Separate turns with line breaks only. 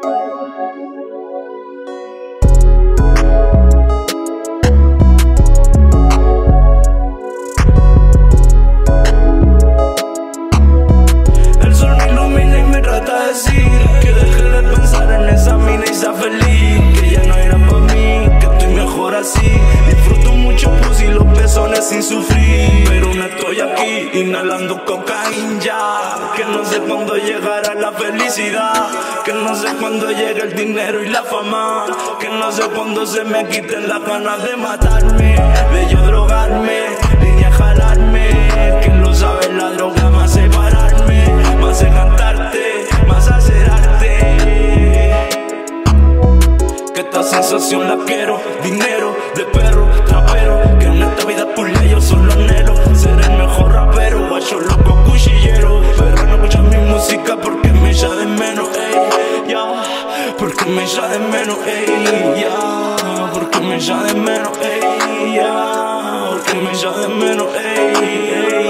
El sol me ilumina y me trata de decir que deje de pensar en esa mina y sea feliz, que ya no era pa' mí, que estoy mejor así. Disfruto mucho pussy y los pezones sin sufrir, pero no estoy aquí inhalando cocaína ya. Que no sé cuándo llegará la felicidad, que no sé cuándo llega el dinero y la fama, que no sé cuándo se me quiten las ganas de matarme, de yo drogarme, línea jalarme. Que lo sabe la droga más separarme, más de cantarte, más hacer arte. Que esta sensación la quiero, dinero de perro, trapero. Que en esta vida pulé yo solo anhelo ser el mejor rapero, guacho loco cuchillero. Pero no escuchas mi música porque me echa de menos, ey, ya. Porque me echa de menos, ey, ya. Porque me echa de menos, ey, ya. Porque me echa de menos, ey, ey.